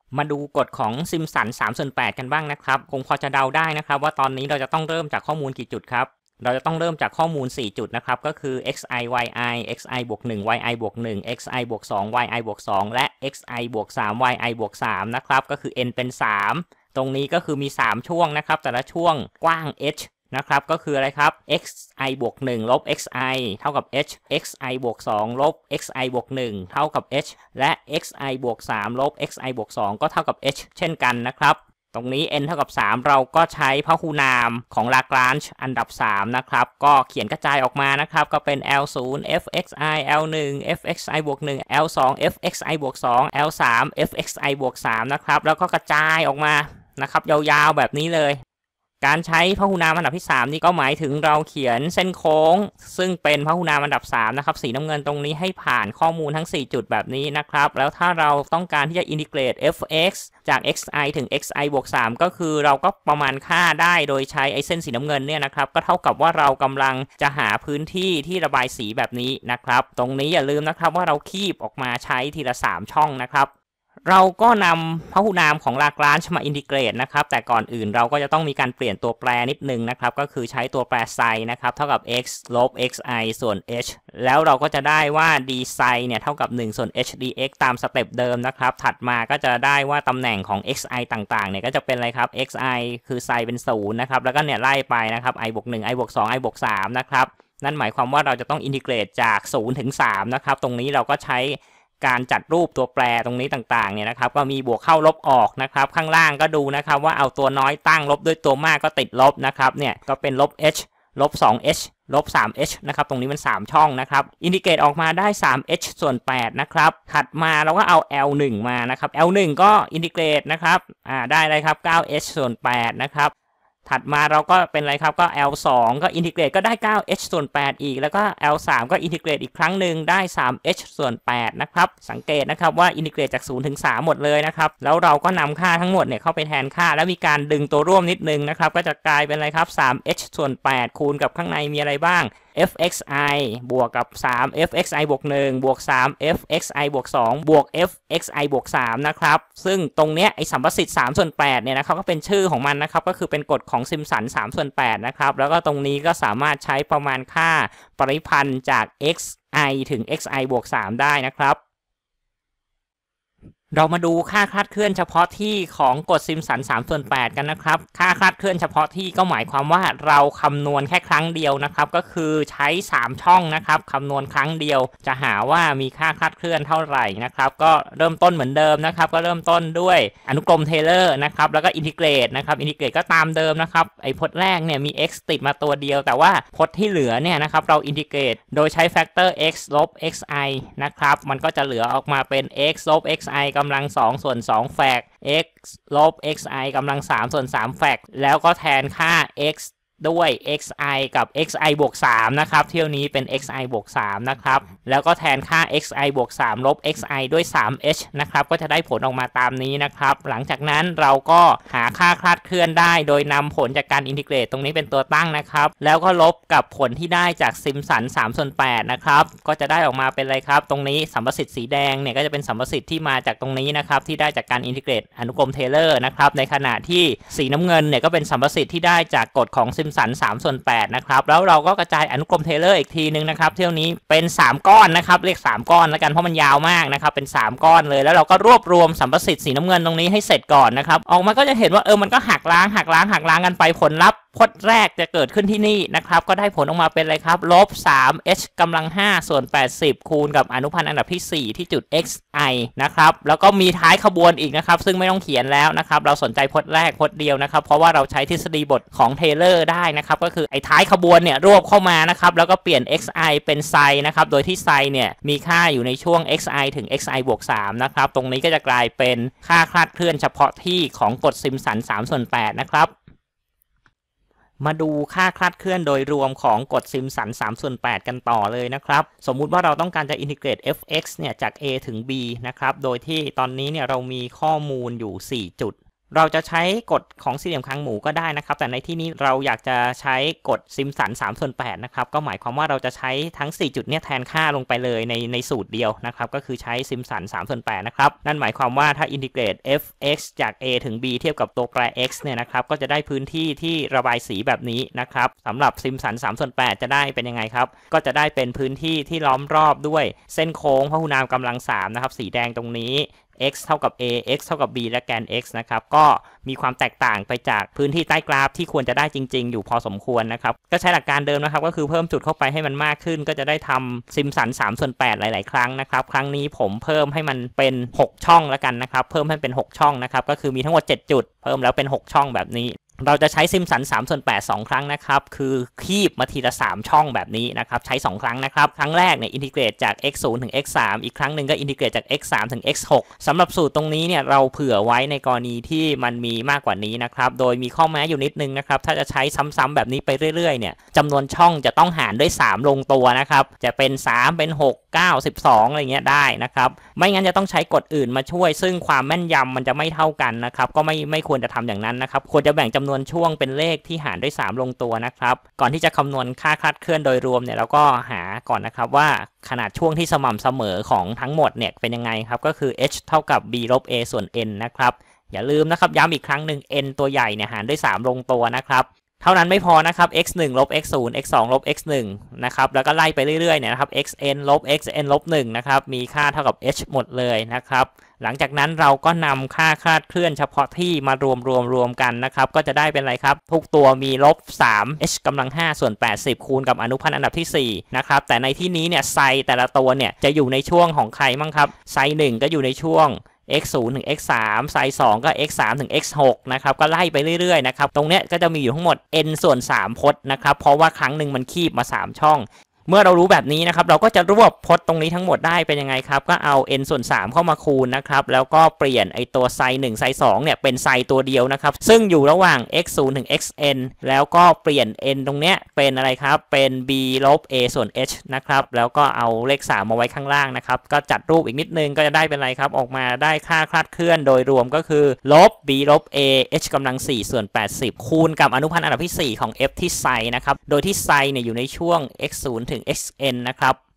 มาดูกฎของซิมสัน3/8กันบ้างนะครับคงพอจะเดาได้นะครับว่าตอนนี้เราจะต้องเริ่มจากข้อมูลกี่จุดครับเราจะต้องเริ่มจากข้อมูล4จุดนะครับก็คือ xi yi xi บวก1 yi บวก1 xi บวก2 yi บวก2และ xi บวก3 yi บวก3นะครับก็คือ n เป็น3ตรงนี้ก็คือมี3ช่วงนะครับแต่ละช่วงกว้าง hนะครับก็คืออะไรครับ xi บวก1ลบ xi เท่ากับ h xi บวก2ลบ xi บวก1เท่ากับ h และ xi บวก3ลบ xi บวก2ก็เท่ากับ h เช่นกันนะครับตรงนี้ n เท่ากับ3เราก็ใช้พหูนามของลากรานจ์อันดับ3นะครับก็เขียนกระจายออกมานะครับก็เป็น L0 fxi L1 fxi บวก1 L2 fxi บวก2 L3 fxi บวก3นะครับแล้วก็กระจายออกมานะครับยาวๆแบบนี้เลยการใช้พหูนามอันดับที่3นี่ก็หมายถึงเราเขียนเส้นโค้งซึ่งเป็นพหูนามอันดับ3นะครับสีน้ำเงินตรงนี้ให้ผ่านข้อมูลทั้ง4จุดแบบนี้นะครับแล้วถ้าเราต้องการที่จะอินทิเกรต fx จาก xi ถึง xi บวก3ก็คือเราก็ประมาณค่าได้โดยใช้ไอ้เส้นสีน้ำเงินเนี่ยนะครับก็เท่ากับว่าเรากำลังจะหาพื้นที่ที่ระบายสีแบบนี้นะครับตรงนี้อย่าลืมนะครับว่าเราคีบออกมาใช้ทีละ3ช่องนะครับเราก็นำพหูนามของลากรานจ์มาอินทิเกรตนะครับแต่ก่อนอื่นเราก็จะต้องมีการเปลี่ยนตัวแปรนิดนึงนะครับก็คือใช้ตัวแปรไซนะครับเท่ากับ x ลบ xi ส่วน h แล้วเราก็จะได้ว่า d ไซเนี่ยเท่ากับ1ส่วน h dx ตามสเต็ปเดิมนะครับถัดมาก็จะได้ว่าตำแหน่งของ xi ต่างๆเนี่ยก็จะเป็นอะไรครับ xi คือไซเป็น0นะครับแล้วก็เนี่ยไล่ไปนะครับ i บวก1 i บวก2 i บวก3นะครับนั่นหมายความว่าเราจะต้องอินทิเกรตจาก0ถึง3นะครับตรงนี้เราก็ใช้การจัดรูปตัวแปรตรงนี้ต่างๆเนี่ยนะครับก็มีบวกเข้าลบออกนะครับข้างล่างก็ดูนะครับว่าเอาตัวน้อยตั้งลบด้วยตัวมากก็ติดลบนะครับเนี่ยก็เป็นลบ h ลบ 2h ลบ 3h นะครับตรงนี้มัน3ช่องนะครับอินทิเกรตออกมาได้ 3h ส่วน8นะครับถัดมาเราก็เอา L1 มานะครับ L1 ก็อินทิเกรตนะครับได้เลยครับ 9h ส่วน8นะครับถัดมาเราก็เป็นอะไรครับก็ L2 ก็อินทิเกรตก็ได้ 9h ส่วน8อีกแล้วก็ L3 ก็อินทิเกรตอีกครั้งหนึ่งได้ 3h ส่วน8นะครับสังเกตนะครับว่าอินทิเกรตจาก0ถึง3หมดเลยนะครับแล้วเราก็นำค่าทั้งหมดเนี่ยเข้าไปแทนค่าแล้วมีการดึงตัวร่วมนิดนึงนะครับก็จะกลายเป็นอะไรครับ 3h ส่วน8คูณกับข้างในมีอะไรบ้างfxi บวกกับ3 fxi บวก1บวก3 fxi บวก2บวก fxi บวก3นะครับซึ่งตรงเนี้ยไอ้สัมประสิทธิ์3/8เนี่ยนะครับก็เป็นชื่อของมันนะครับก็คือเป็นกฎของซิมสัน3/8นะครับแล้วก็ตรงนี้ก็สามารถใช้ประมาณค่าปริพันธ์จาก xi ถึง xi บวก3ได้นะครับเรามาดูค่าคลาดเคลื่อนเฉพาะที่ของกฎซิมสัน3/8กันนะครับค่าคลาดเคลื่อนเฉพาะที่ก็หมายความว่าเราคำนวณแค่ครั้งเดียวนะครับก็คือใช้3ช่องนะครับคำนวณครั้งเดียวจะหาว่ามีค่าคลาดเคลื่อนเท่าไหร่นะครับก็เริ่มต้นเหมือนเดิมนะครับก็เริ่มต้นด้วยอนุกรมเทเลอร์นะครับแล้วก็อินทิเกรตนะครับอินทิเกรตก็ตามเดิมนะครับไอ้พจน์แรกเนี่ยมี x ติดมาตัวเดียวแต่ว่าพจน์ที่เหลือเนี่ยนะครับเราอินทิเกรตโดยใช้แฟกเตอร์ x ลบ xi นะครับมันก็จะเหลือออกมาเป็น x ลบ xi กำลัง2ส่วน2แฟก x ลบ xi กำลัง3ส่วน3แฟกแล้วก็แทนค่า x ด้วย xi กับ xi บวก3นะครับเที่ยวนี้เป็น xi บวก3นะครับแล้วก็แทนค่า xi บวก3ลบ xi ด้วย 3h นะครับก็จะได้ผลออกมาตามนี้นะครับหลังจากนั้นเราก็หาค่าคลาดเคลื่อนได้โดยนำผลจากการอินทิเกรตตรงนี้เป็นตัวตั้งนะครับแล้วก็ลบกับผลที่ได้จากซิมสัน3/8นะครับก็จะได้ออกมาเป็นอะไรครับตรงนี้สัมประสิทธิ์สีแดงเนี่ยก็จะเป็นสัมประสิทธิ์ที่มาจากตรงนี้นะครับที่ได้จากการอินทิเกรตอนุกรมเทเลอร์นะครับในขณะที่สีน้ำเงินเนี่ยก็เป็นสัมประสิทธิ์ที่ได้จากกฎของซิมสัน3/8นะครับแล้วเราก็กระจายอนุกรมเทเลอร์อีกทีนึงนะครับเที่ยวนี้เป็น3ก้อนนะครับเรียก3ก้อนแล้วกันเพราะมันยาวมากนะครับเป็น3ก้อนเลยแล้วเราก็รวบรวมสัมประสิทธิ์สีน้ำเงินตรงนี้ให้เสร็จก่อนนะครับออกมาก็จะเห็นว่ามันก็หักล้างกันไปผลลัพธ์พจน์แรกจะเกิดขึ้นที่นี่นะครับก็ได้ผลออกมาเป็นอะไรครับลบ 3h กำลัง5ส่วน80คูณกับอนุพันธ์อันดับที่4ที่จุด xi นะครับแล้วก็มีท้ายขบวนอีกนะครับซึ่งไม่ต้องเขียนแล้วนะครับเราสนใจพจน์แรกพจน์เดียวนะครับเพราะว่าเราใช้ทฤษฎีบทของเทเลอร์ได้นะครับก็คือไอ้ท้ายขบวนเนี่ยรวบเข้ามานะครับแล้วก็เปลี่ยน xi เป็นไซนะครับโดยที่ไซเนี่ยมีค่าอยู่ในช่วง xi ถึง xi บวก3นะครับตรงนี้ก็จะกลายเป็นค่าคลาดเคลื่อนเฉพาะที่ของกฎซิมสัน3/8นะครับมาดูค่าคลาดเคลื่อนโดยรวมของกฎซิมสัน3/8กันต่อเลยนะครับสมมุติว่าเราต้องการจะอินทิเกรต fx เนี่ยจาก a ถึง b นะครับโดยที่ตอนนี้เนี่ยเรามีข้อมูลอยู่4จุดเราจะใช้กฎของสี่เหลี่ยมคางหมูก็ได้นะครับแต่ในที่นี้เราอยากจะใช้กฎซิมสัน3/8นะครับก็หมายความว่าเราจะใช้ทั้ง4จุดเนี่ยแทนค่าลงไปเลยในสูตรเดียวนะครับก็คือใช้ซิมสัน3/8นะครับนั่นหมายความว่าถ้าอินทิเกรต f(x) จาก a ถึง b เทียบกับตัวแปร x เนี่ยนะครับก็จะได้พื้นที่ที่ระบายสีแบบนี้นะครับสำหรับซิมสัน3/8จะได้เป็นยังไงครับก็จะได้เป็นพื้นที่ที่ล้อมรอบด้วยเส้นโค้งพหุนามกำลัง3นะครับสีแดงตรงนี้x เท่ากับ a x เท่ากับ b และแกน x นะครับก็มีความแตกต่างไปจากพื้นที่ใต้กราฟที่ควรจะได้จริงๆอยู่พอสมควรนะครับก็ใช้หลักการเดิมนะครับก็คือเพิ่มจุดเข้าไปให้มันมากขึ้นก็จะได้ทำซิมสัน3/8หลายๆครั้งนะครับครั้งนี้ผมเพิ่มให้มันเป็น6ช่องแล้วกันนะครับเพิ่มให้เป็น6ช่องนะครับก็คือมีทั้งหมด7จุดเพิ่มแล้วเป็น6ช่องแบบนี้เราจะใช้ซิมสัน3/8 2ครั้งนะครับคือคีบมาทีละ3ช่องแบบนี้นะครับใช้2ครั้งนะครับครั้งแรกเนี่ยอินทิเกรตจาก x0 ถึง x3 อีกครั้งหนึ่งก็อินทิเกรตจาก x3 ถึง x6 สำหรับสูตรตรงนี้เนี่ยเราเผื่อไว้ในกรณีที่มันมีมากกว่านี้นะครับโดยมีข้อแม้อยู่นิดนึงนะครับถ้าจะใช้ซ้ำๆแบบนี้ไปเรื่อยๆเนี่ยจำนวนช่องจะต้องหารด้วย3ลงตัวนะครับจะเป็น3เป็น6 9 12อะไรเงี้ยได้นะครับไม่งั้นจะต้องใช้กฎอื่นมาช่วยซึ่งความแม่นยำมันจะไม่เท่ากันนะครับก็ไม่ควรจะทำอย่างนั้นนะครับควรจะแบ่งจำนวนช่วงเป็นเลขที่หารด้วย3ลงตัวนะครับก่อนที่จะคำนวณค่าคลาดเคลื่อนโดยรวมเนี่ยเราก็หาก่อนนะครับว่าขนาดช่วงที่สม่ำเสมอของทั้งหมดเนี่ยเป็นยังไงครับก็คือ h เท่ากับ b ลบ a ส่วน n นะครับอย่าลืมนะครับย้ำอีกครั้งหนึ่ง n ตัวใหญ่เนี่ยหารด้วย3ลงตัวนะครับเท่านั้นไม่พอนะครับ x1 ลบ x0 x2 ลบ x1 นะครับแล้วก็ไล่ไปเรื่อยๆเนี่ยนะครับ xn ลบ xn ลบ1นะครับมีค่าเท่ากับ h หมดเลยนะครับหลังจากนั้นเราก็นำค่าคลาดเคลื่อนเฉพาะที่มารวมกันนะครับก็จะได้เป็นอะไรครับทุกตัวมีลบ3 h กำลัง5ส่วน80คูณกับอนุพันธ์อันดับที่4นะครับแต่ในที่นี้เนี่ยไซแต่ละตัวเนี่ยจะอยู่ในช่วงของใครบ้างครับไซ1ก็อยู่ในช่วงx0 ถึง x3 ไซ2ก็ x3 ถึง x6 นะครับก็ไล่ไปเรื่อยๆนะครับตรงเนี้ยก็จะมีอยู่ทั้งหมด n ส่วน3พจน์นะครับเพราะว่าครั้งหนึ่งมันคีบมา3ช่องเมื่อเรารู้แบบนี้นะครับเราก็จะรวบพจน์ตรงนี้ทั้งหมดได้เป็นยังไงครับก็เอา n ส่วน3เข้ามาคูณนะครับแล้วก็เปลี่ยนไอตัวไซ1ไซ2เนี่ยเป็นไซตัวเดียวนะครับซึ่งอยู่ระหว่าง x0 ถึง xn แล้วก็เปลี่ยน n ตรงเนี้ยเป็นอะไรครับเป็น b ลบ a ส่วน h นะครับแล้วก็เอาเลข3มาไว้ข้างล่างนะครับก็จัดรูปอีกนิดนึงก็จะได้เป็นอะไรครับออกมาได้ค่าคลาดเคลื่อนโดยรวมก็คือลบ b ลบ a h กำลัง4ส่วน80คูณกับอนุพันธ์อันดับที่4ของ f ที่ไซนะครับโดยที่ไซเนี่ยอยู่ในช่วง x0 ถึง xn นะครับ